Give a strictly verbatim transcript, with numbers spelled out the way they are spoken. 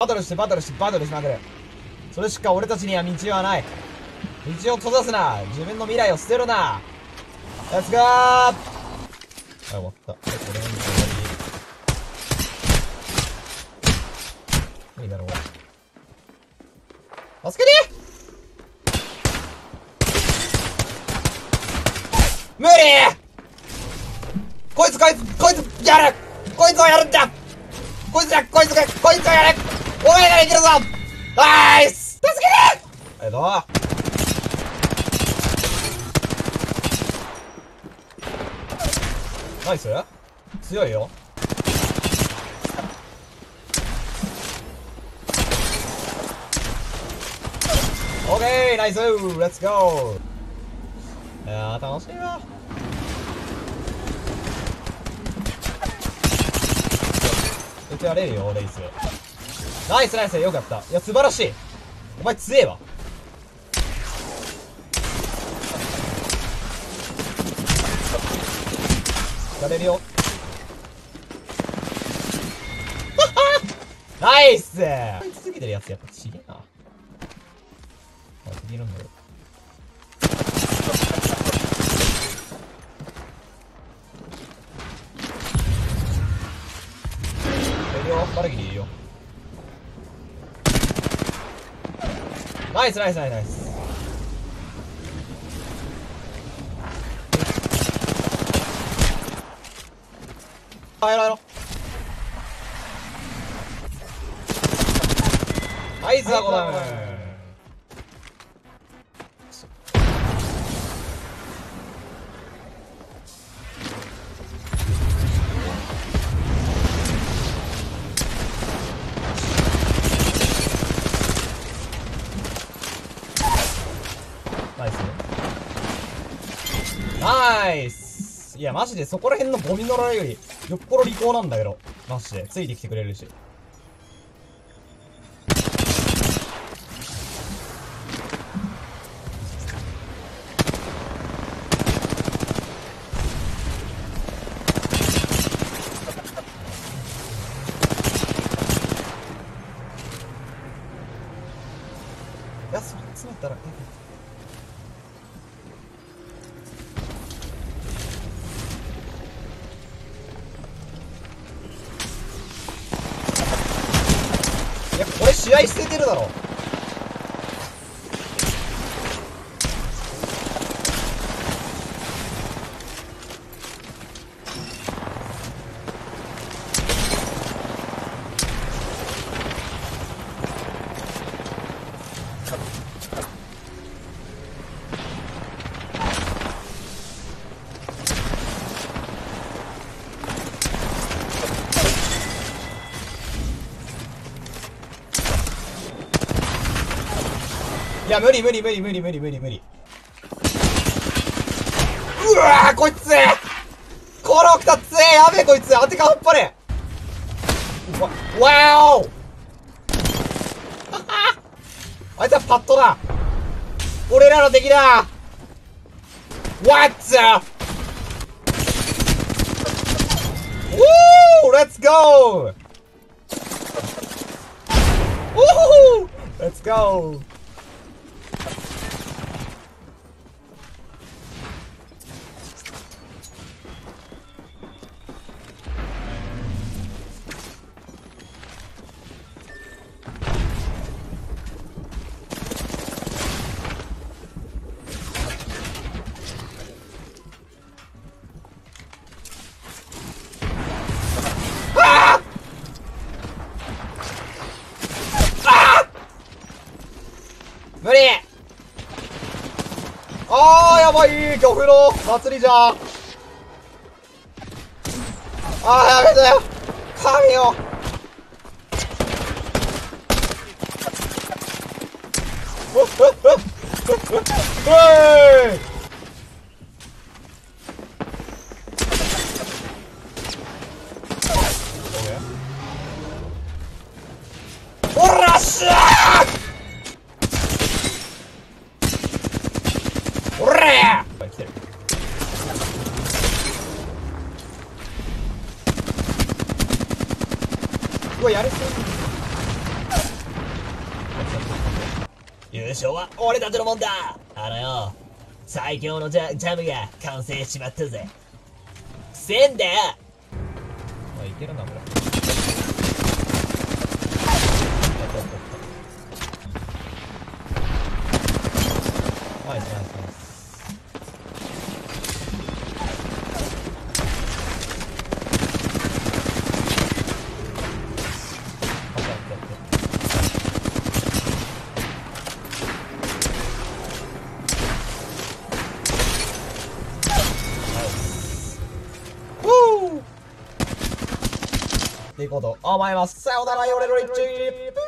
バトルしてバトルしてバトルしまくる。それしか俺たちには道はない。道を閉ざすな。自分の未来を捨てるな。レッツゴー。あ、終わった。俺の道終わり。無理だろう。助けて。無理。こいつこいつこいつやる。こいつをやるんだ。こいつだこいつがこいつをやる。お前ができるぞ。ナイス。助けて。ありがとう。ナイス。強いよ。オッケー、ナイス。レッツゴー。いやー楽しいわ。打ち荒れるよレイス。ナイスナイス、よかった。いや素晴らしい。お前強えわ。やれるよ。ナイス。続けてるやつやっぱちげえな。あ、次いるんだよ。いるよ、バルギリいるよ。ナイスナイスナイスナイス。あ、やろうやろう。ナイスだこだめ。ナイスナイス。いやマジでそこら辺のゴミのらよりよっぽど利口なんだけど、マジでついてきてくれるし。いや、それ詰めたらええ。いや、これ試合捨ててるだろ。いや、無理無理無理無理無理無理無理。うわー、こいつこの二つやべえ、こいつ当てかっぱれ。わ、わーおあいつはパッドだ。俺らの敵だ。What the Woo! Let's go! Woohoo! Let's go! 無理。あーやばい、漁夫の祭りじゃ。あーやめてよ神よ。うっうっうっうっうっおらっしゃー。おらや来てる。うわ、やれそう。 優勝は俺たちのもんだ。あのよ、最強のジャジャムが完成しちまったぜ。くせえんだよ。あ、いけるな、これ。ナイスナイスナイス。っていうこと思います。さよなら、ヨレロリッチ。